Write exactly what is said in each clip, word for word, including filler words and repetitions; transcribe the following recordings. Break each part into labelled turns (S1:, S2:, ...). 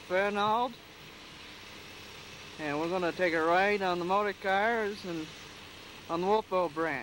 S1: Fernald, and we're going to take a ride on the motor cars and on the Wolfboro branch.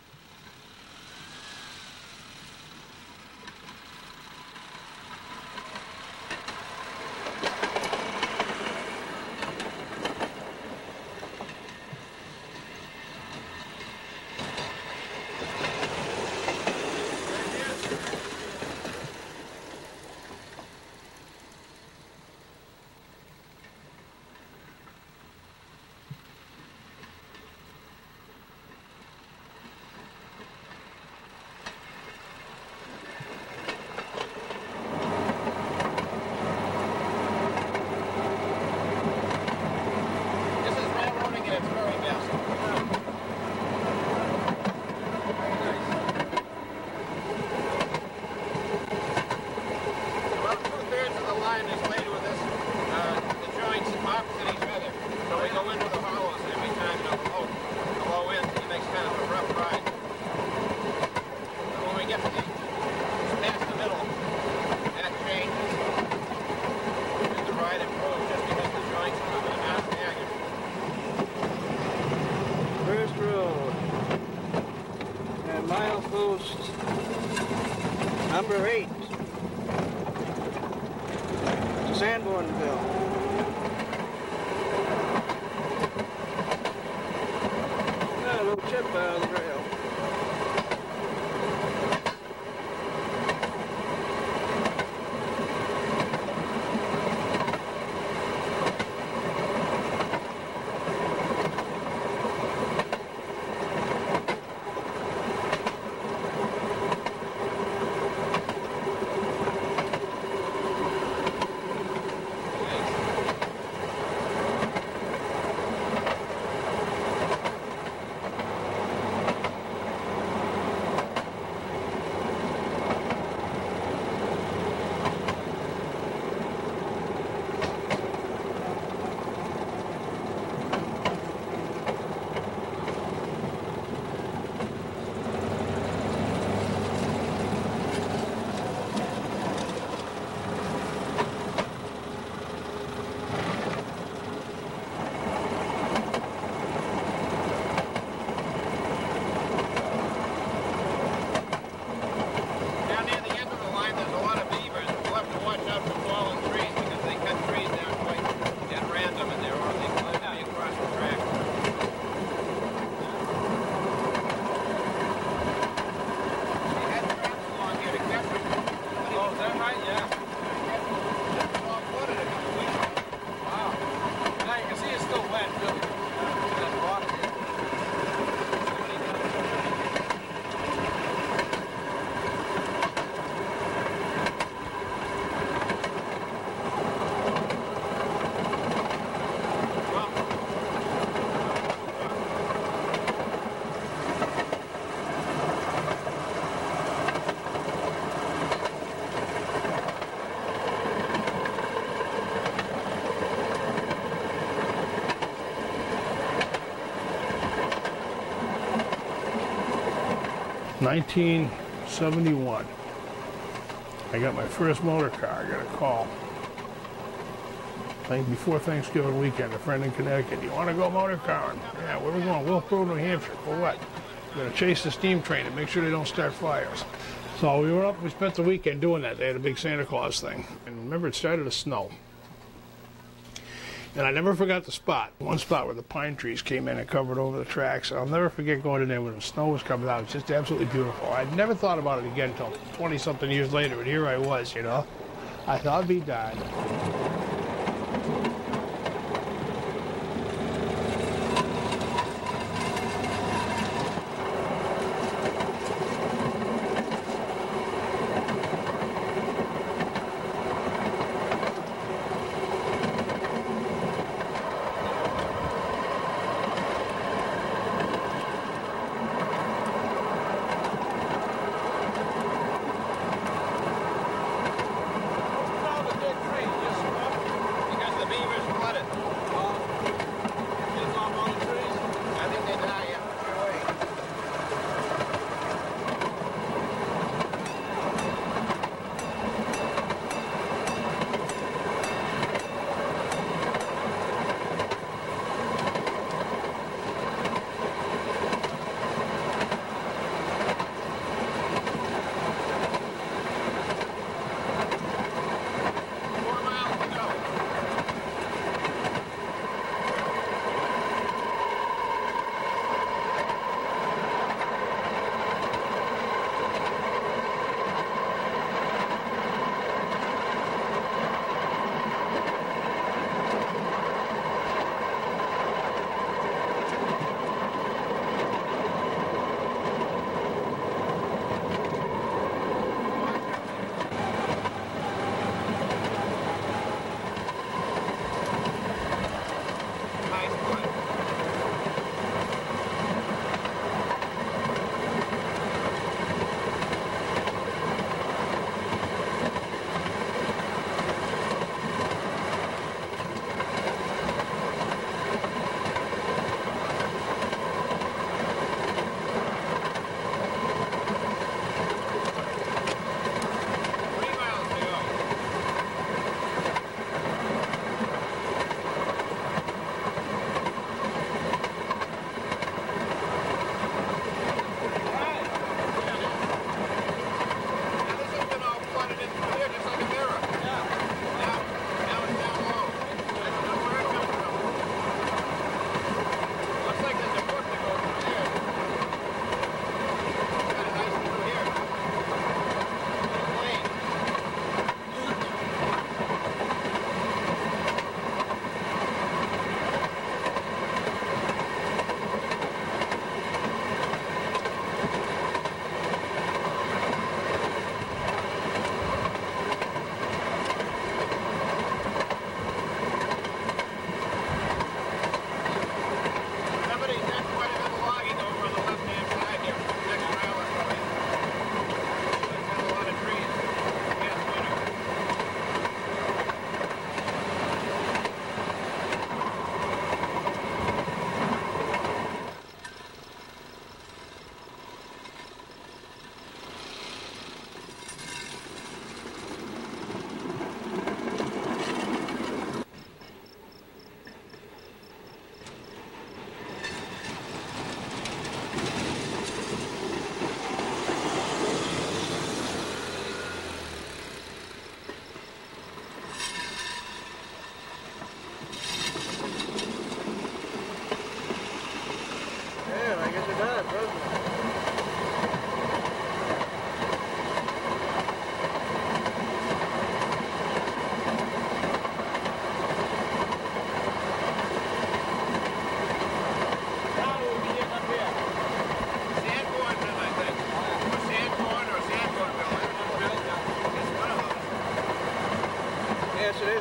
S1: Milepost number eight to Sandbornville. A little chip out of the rail.
S2: nineteen seventy-one. I got my first motor car. I got a call. I think before Thanksgiving weekend, a friend in Connecticut, you want to go motor carring? Yeah, where are we going? Wolfboro, New Hampshire. For what? We're going to chase the steam train and make sure they don't start fires. So we were up, we spent the weekend doing that. They had a big Santa Claus thing. And remember, it started to snow. And I never forgot the spot. One spot where the pine trees came in and covered over the tracks. I'll never forget going in there when the snow was coming out. It was just absolutely beautiful. I'd never thought about it again until twenty-something years later, and here I was, you know. I thought I'd be darned.
S3: Just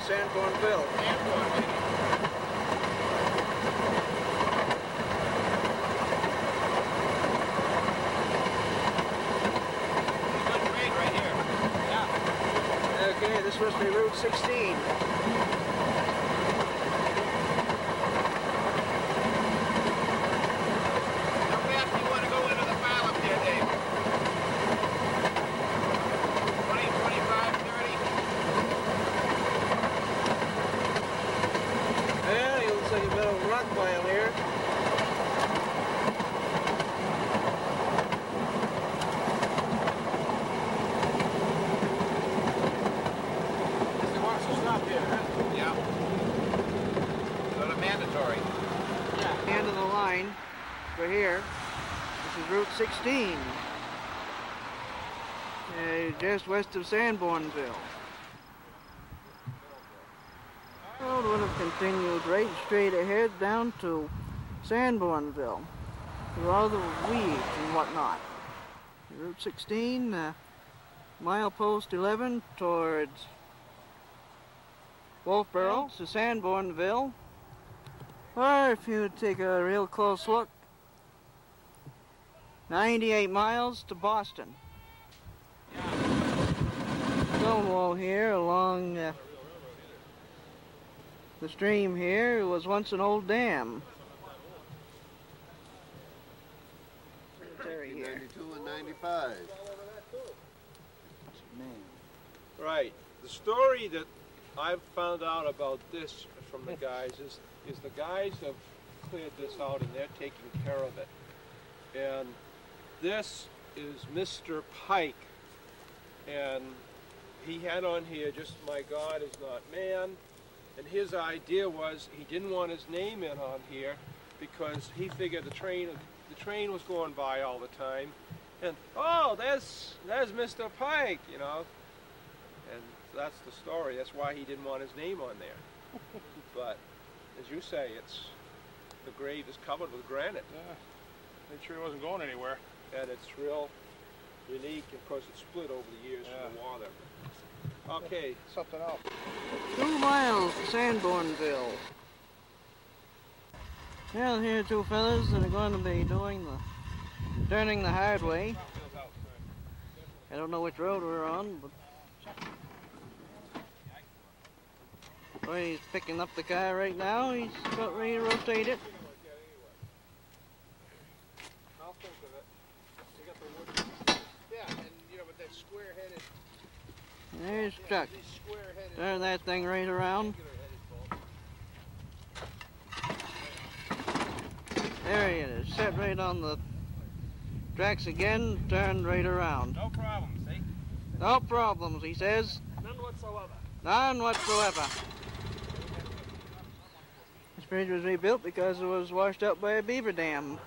S1: Sandbornville.
S3: Sandbornville. Good grade right here. Yeah.
S1: Okay, this must be Route sixteen.
S3: How fast do you want to go into the file up there, Dave? twenty, twenty-five, thirty?
S1: Yeah, he looks like a bit of a rock pile here.
S3: He wants to stop here, huh? Yeah. Sort of mandatory. Yeah.
S1: End of the line for here. This is Route sixteen. Uh, just west of Sandbornville. The road would have continued right straight ahead down to Sandbornville, through all the weeds and whatnot. Route sixteen, uh, milepost eleven towards Wolfboro to Sandbornville. Or if you take a real close look, ninety-eight miles to Boston. Stone wall here along uh, the stream here was once an old dam. Cemetery here.
S4: ninety-two and ninety-five.
S5: Right. The story that I've found out about this from the guys is, is the guys have cleared this out and they're taking care of it. And this is Mister Pike. And he had on here, just my God is not man. And his idea was he didn't want his name in on here because he figured the train the train was going by all the time. And oh, there's there's Mister Pike, you know. And that's the story. That's why he didn't want his name on there. But as you say, it's the grave is covered with granite.
S2: Yeah. Made sure he wasn't going anywhere.
S5: And it's real unique. Of course, it's split over the years
S2: Yeah.
S5: from the water. Okay.
S2: Something else.
S1: Two miles to Sandbornville. Well, here are two fellas that are going to be doing the turning the hard way. I don't know which road we're on, but well, he's picking up the car right now. He's about ready to rotate it.
S5: I'll think of it. You got the wood.
S3: Yeah, and you know, with that square-headed,
S1: There's Chuck.
S3: these square-headed,
S1: Turn that thing right around. There he is. Set right on the tracks again. Turned right around.
S5: No problem, see?
S1: No problems, he says.
S5: None whatsoever.
S1: None whatsoever. This bridge was rebuilt because it was washed out by a beaver dam.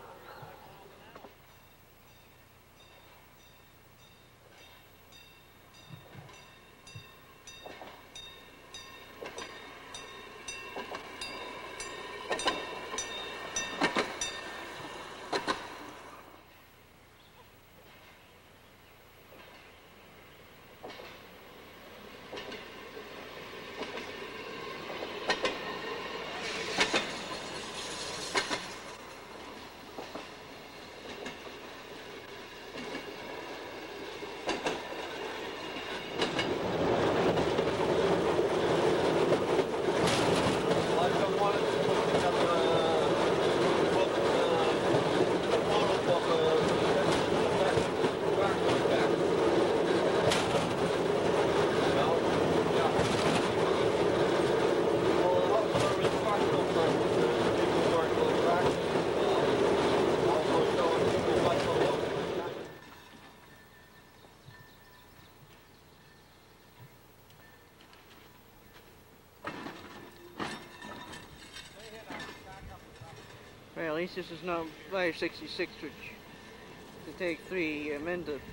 S1: Well, at least this is not five sixty-six, which to take three uh, men to.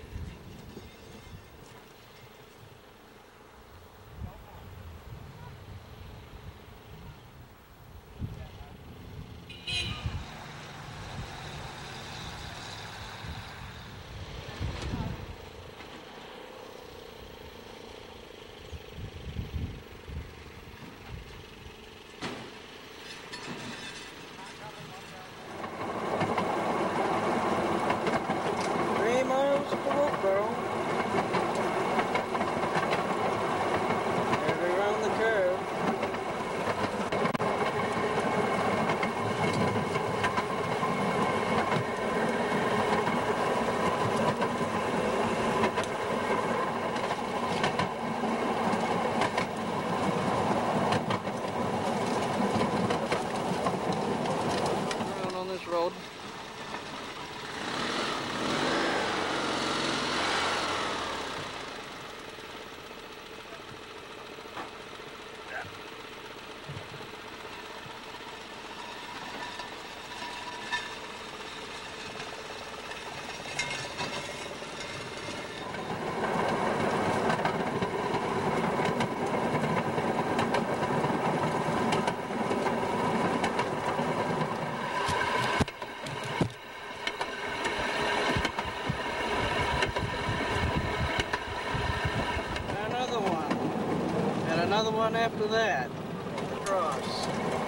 S1: another one after that. Across.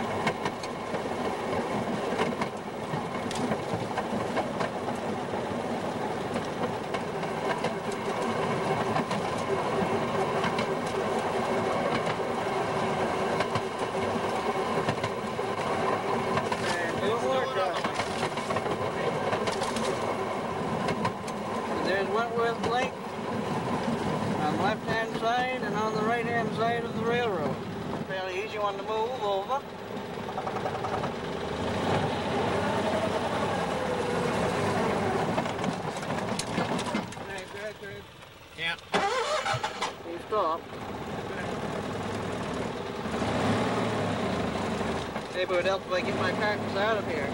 S1: Side and on the right hand side of the railroad. Fairly easy one to move over.
S3: Yeah.
S1: You stop. Maybe it would help if I get my carcass out of here.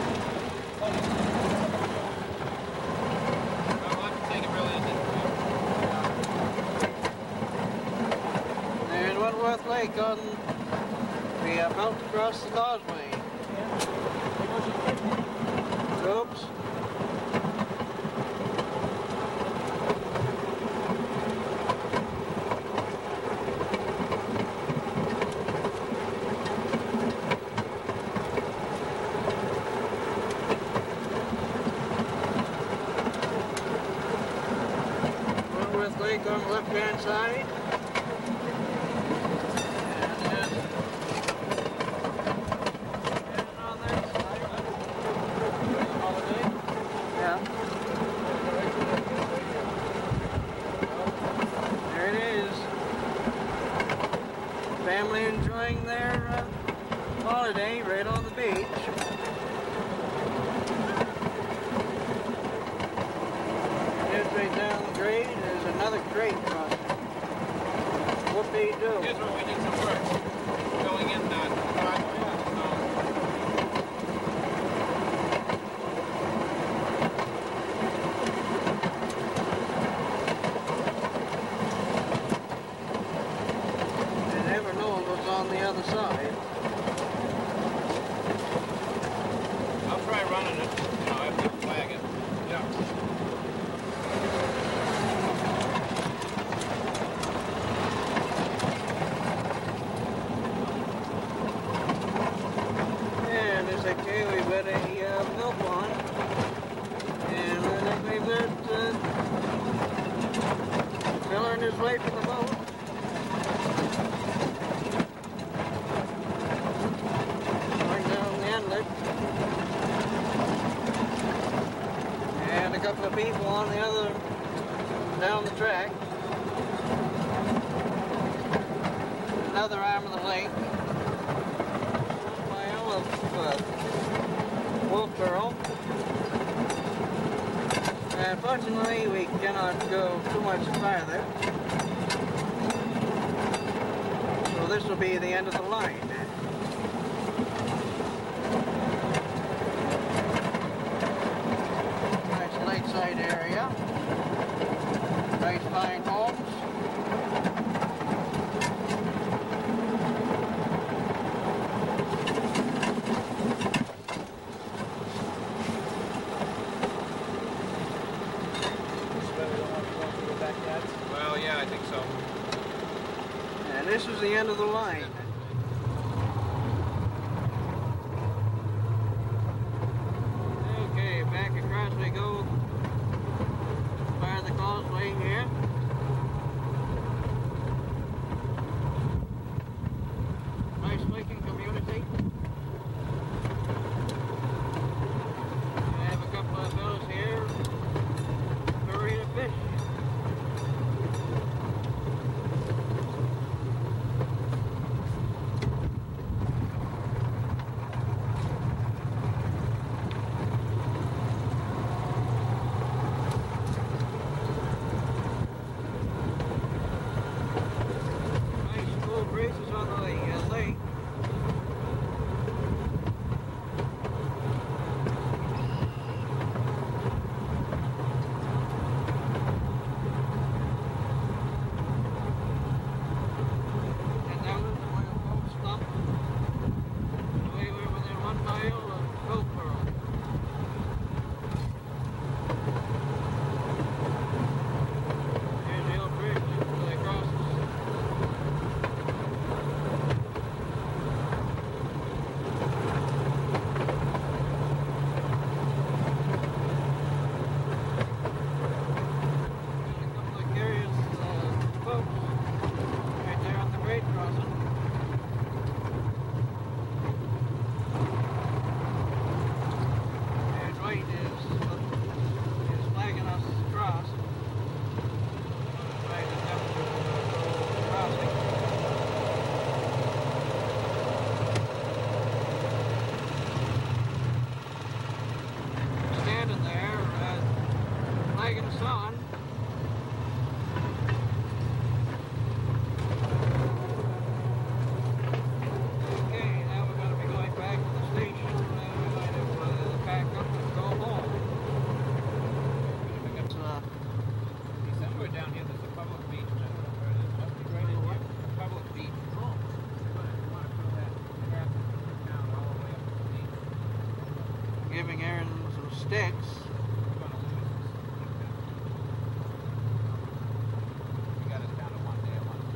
S1: Lake on the uh, belt across the causeway. Oops. Wentworth Lake on the left hand side. Family enjoying their uh, holiday right on the beach. Here's right down the grade. There's another grade crossing. What do you do?
S3: Here's where we did some work. Going in uh, the driveway.
S1: On the other side.
S3: I'll try running it. You know, I have to flag it. Yeah.
S1: And as I say, we've got a uh, milk pond. And I think we've got uh, Miller and his wife in the boat. And a couple of people on the other, down the track. Another arm of the lake. Mile of uh, Wolfboro. Unfortunately, we cannot go too much farther. So this will be the end of the line. Lakeside area. Nice fine homes.
S3: Well, yeah, I think so.
S1: And this is the end of the line. Okay, back across we go. By the causeway here. Nice looking community. I have a couple of fellows here ready to fish. sticks.
S3: We got us down to one day, one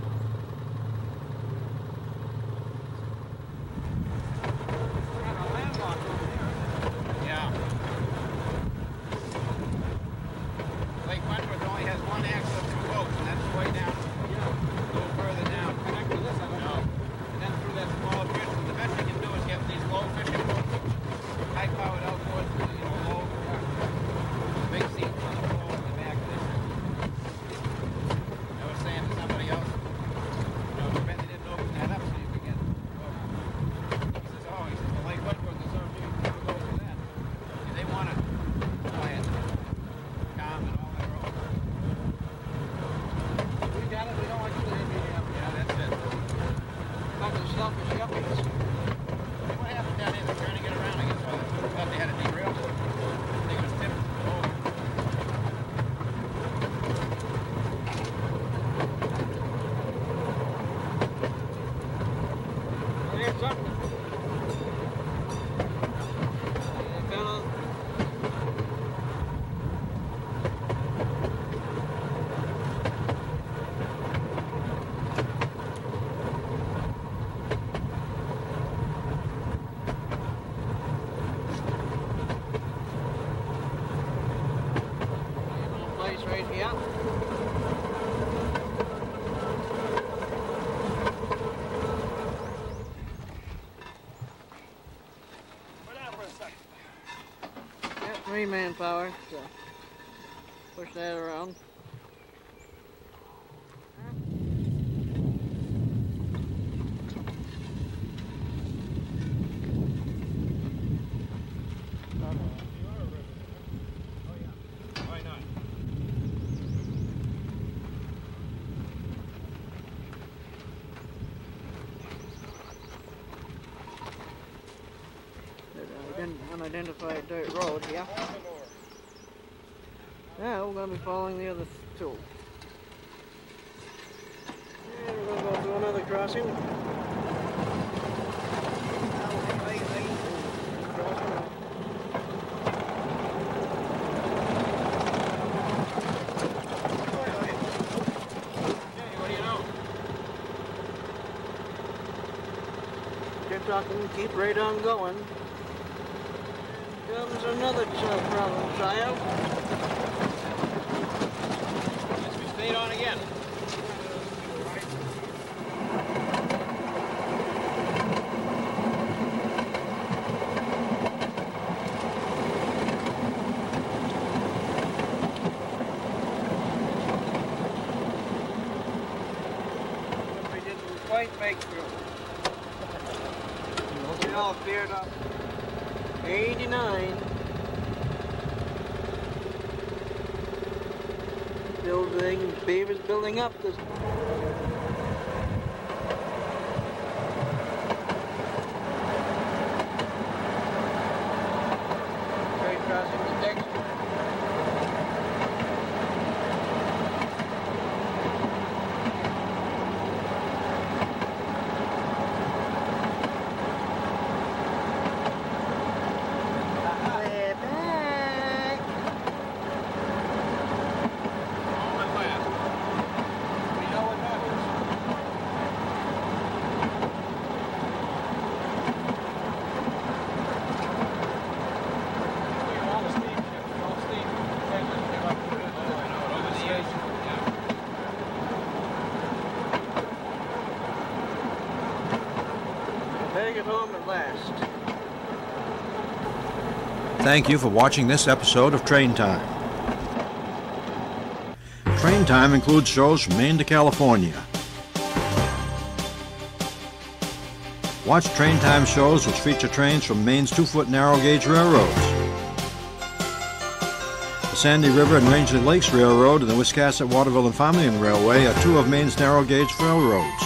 S3: tomorrow. Yeah. Lake Wentworth only has one access to boats, and that's way down. Yeah. A little further down. Connect to this, I don't know. And then through that small fish, and the best you can do is get these low fishing boats, high-powered outboards, you know, low, uh, big seats on the floor in the back of this. I was saying to somebody else, you know, too bad they didn't open that up so you could get. He says, oh, he says, the Lake Wentworth is so cheap, we'll go for that. And they want to quiet, calm, and all their own.
S1: We got it, we don't want you to hit me up.
S3: Yeah, that's it.
S1: Bunch of selfish yuppies.
S3: What happened down here? They're trying to get around, I guess. I thought they had a derail. I think it was tipped over.
S1: Here's something. Hey, fellas. Little place right here. Yeah, three manpower to push that around.
S3: Why not?
S1: There's an unidentified dirt road here. Yeah, we're going to be following the other two. Yeah, we're going to go through another crossing.
S3: Hey, what do you know?
S1: Keep talking, keep right on going. Comes another ch- problem child.
S3: Guess we stayed on again.
S1: We didn't quite make through. We all cleared up. eighty-nine. Building, beavers building up this. Straight crossing the Dexter. We're back.
S3: Home at last. We know what happens.
S5: All the steamships, all steam engines give up the
S3: Oh, I know it over the years. Yeah.
S1: Take it home at last.
S4: Thank you for watching this episode of Train Time. Train Time includes shows from Maine to California. Watch Train Time shows which feature trains from Maine's two-foot narrow gauge railroads. The Sandy River and Rangeley Lakes Railroad and the Wiscasset, Waterville and Farmington Railway are two of Maine's narrow gauge railroads.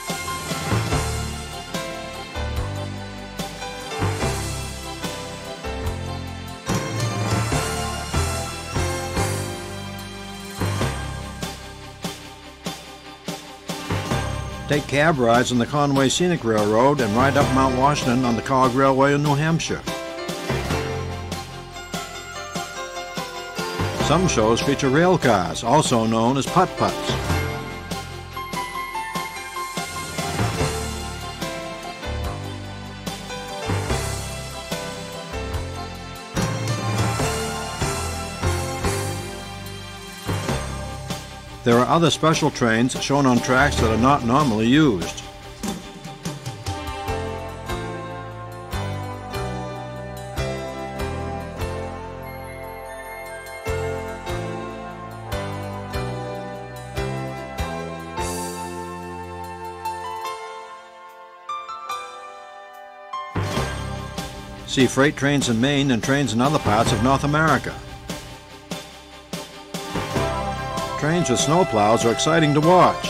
S4: Take cab rides on the Conway Scenic Railroad and ride up Mount Washington on the Cog Railway in New Hampshire. Some shows feature rail cars, also known as putt-putts. There are other special trains shown on tracks that are not normally used. See freight trains in Maine and trains in other parts of North America. Trains with snowplows are exciting to watch.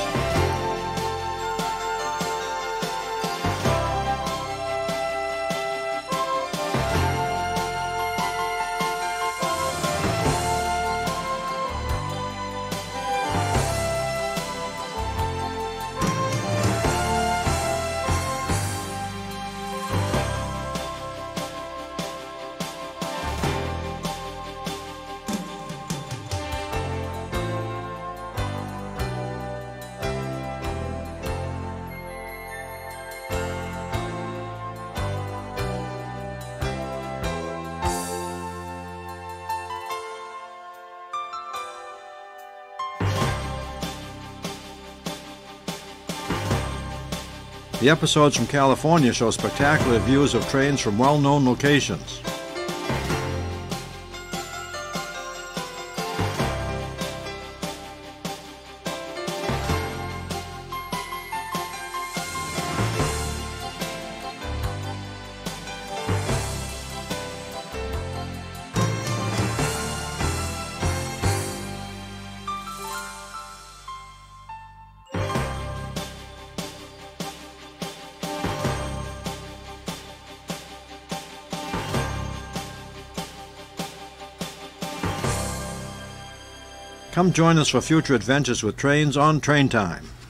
S4: The episodes from California show spectacular views of trains from well-known locations. Come join us for future adventures with trains on Train Time.